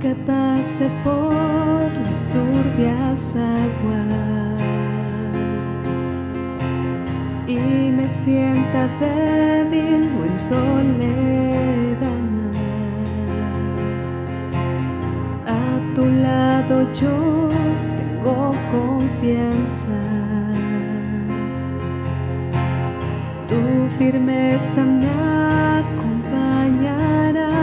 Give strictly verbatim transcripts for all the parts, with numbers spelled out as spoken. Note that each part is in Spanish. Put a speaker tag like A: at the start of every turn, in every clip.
A: aunque pase por las turbias aguas y me sienta débil o en soledad, a tu lado yo tengo confianza. Tu firmeza me acompañará.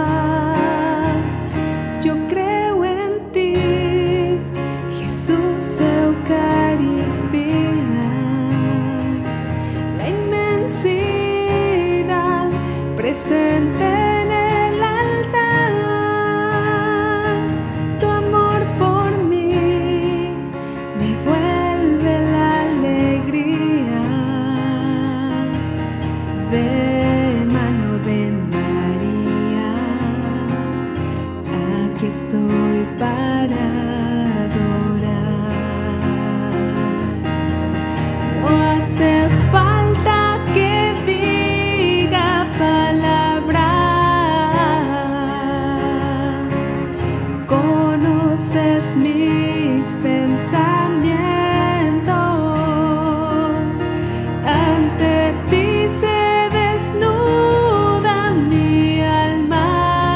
A: Yo creo en ti, Jesús, Eucaristía, la inmensidad presente en el altar. Tu amor por mí me vuelve la alegría. De mano de María, aquí estoy para adorar. No hace falta que diga palabra, conoces mis pensamientos. Ante ti se desnuda mi alma.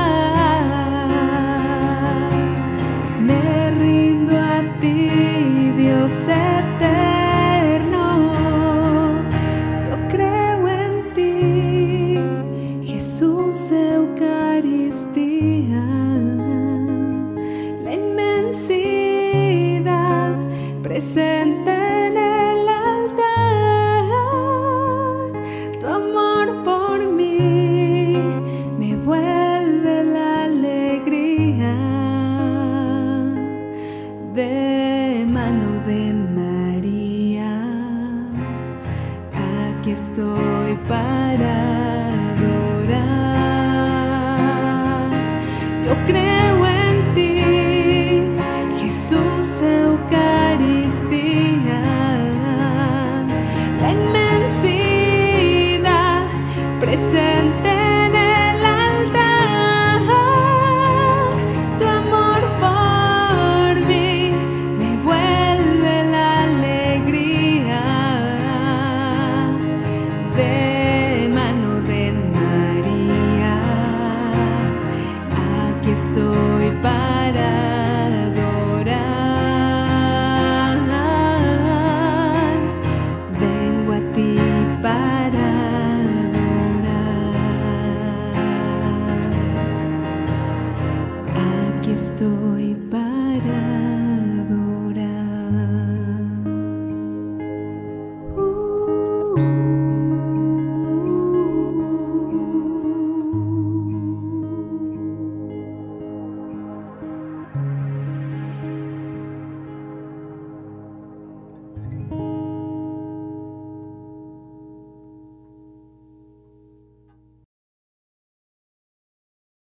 A: Me rindo a ti, Dios eterno. Yo creo en ti, Jesús, Eucaristía, la inmensidad presente en el altar. Tu amor por mí me vuelve la alegría. De mano de María, aquí estoy para adorar. Yo creo en ti, Jesús, Eucaristía, la inmensidad presente en el altar. Tu amor por mí me vuelve la alegría. De mano de María, aquí estoy para adorar. Vengo a ti para adorar. Aquí estoy para